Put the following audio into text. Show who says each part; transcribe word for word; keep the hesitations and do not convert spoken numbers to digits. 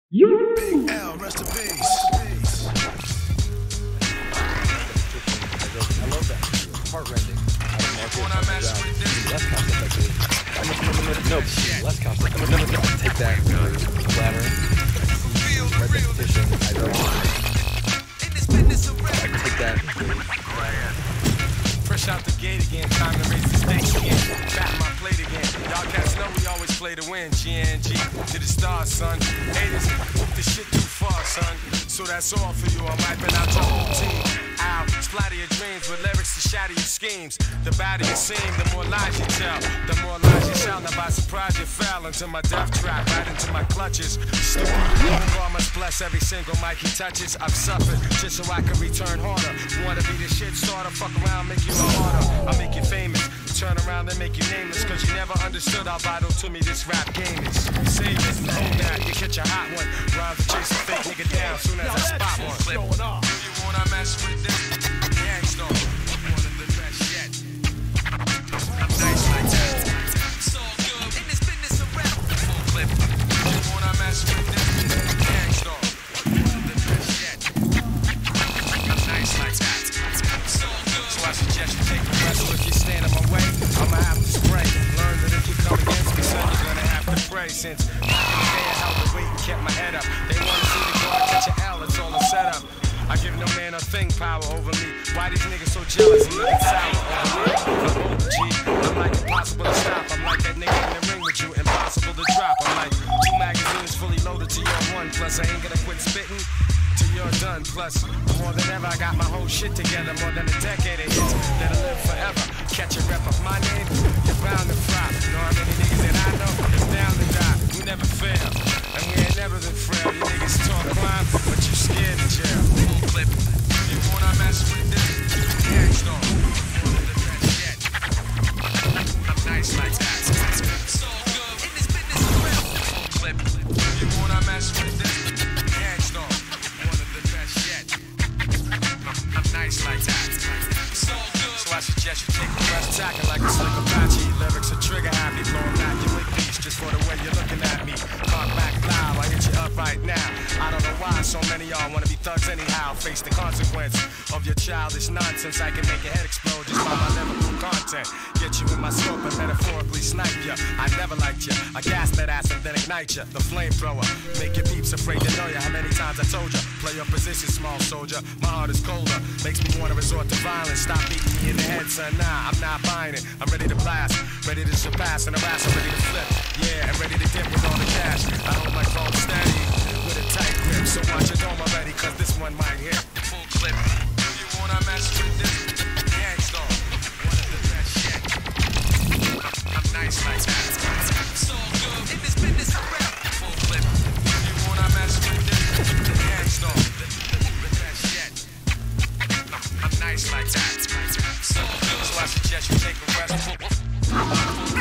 Speaker 1: Big L, rest in peace.
Speaker 2: I love that. Heart-rending. Less cost effective. No, less cost effective. No, no, no. Take that. Flattering. Repetition. I don't. Take that.
Speaker 3: Fresh out the gate again, time to raise the stakes again. Back my plate again. Y'all cats know we always play to win. G N G to the stars, son. Haters, move this shit too far, son. So that's all for you. I'm wiping out your whole team. Ow, splatter your dreams with lyrics to shatter your schemes. The badder you seem, the more lies you tell. The more lies you shout. Now by surprise you fell into my death trap, right into my clutches. Stupid, God must bless every single mic he touches. I've suffered just so I can return harder. Wanna be the shit starter, fuck around, make you a harder. I'll make you famous, turn around and make you nameless. Cause you never understood how vital to me this rap game is. Save it, hold that, you catch a hot one. Rhymes to chase a fake nigga down soon as I spot one. Flip. You wanna mess with this? Gangsta, one of the best yet. I'm nice like that. It's all good in this business of rap. Full clip. You wanna mess with this? Gangsta, one of the best yet. I'm nice like that. It's all good. So I suggest you take a rest. If you stand in my way, I'ma have to spray. Learn that if you come against me, son, you're gonna have to pray. Since I held the weight and kept my head up, they wanna see the guard catch an L. It's all a setup. I give no man a thing power over me. Why these niggas so jealous and looking sour over me? I'm O G, I'm like impossible to stop. I'm like that nigga in the ring with you, impossible to drop. I'm like two magazines fully loaded to your one. Plus I ain't gonna quit spitting till you're done. Plus, more than ever, I got my whole shit together. More than a decade of hits that'll live forever. Catch a rep of my name, you're bound to flop. Know how many niggas that I know is down to die. We never fail, and we ain't never been frail. You niggas talk crime, but you scared to jail. Full clip. You wanna mess with this? Gangsta, one of the best yet. I'm nice like that. It's all good in this business of rap. Full clip. You wanna mess with this? Gangsta, one of the best yet. I'm nice like that. It's all good. So I suggest you take a rest, tacking like a slick Apache. Lyrics are trigger happy, blowing back your wig piece just for the way you're looking at me. Cock back loud, I hit you up right now. I don't know why so many y'all wanna be thugs anyhow. Face the consequence of your childish nonsense. I can make your head explode just by my lyrical content. Get you in my scope and metaphorically snipe ya. I never liked ya. I gas that ass and then ignite ya. The flamethrower. Make your peeps afraid to know ya. How many times I told ya? Play your position, small soldier. My heart is colder. Makes me wanna resort to violence. Stop beating me in the head, son. Nah, I'm not buying it. I'm ready to blast. Ready to surpass and harass. I'm ready to flip. Yeah, and ready to dip with all the cash. I hold my phone steady with a tight grip. So watch your dome already, cause this one might hit. Full clip. You wanna mess with this? Gangsta, one of the best yet. I'm nice like that. It's all good in this business of rap. Full clip. You wanna mess with this? Gangsta, the best yet. I'm nice like that. It's all good. So I suggest you take a rest.